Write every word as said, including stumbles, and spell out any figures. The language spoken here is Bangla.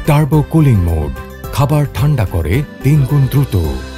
টার্বো কুলিং মোড, খাবার ঠান্ডা করে তিন গুণ দ্রুত।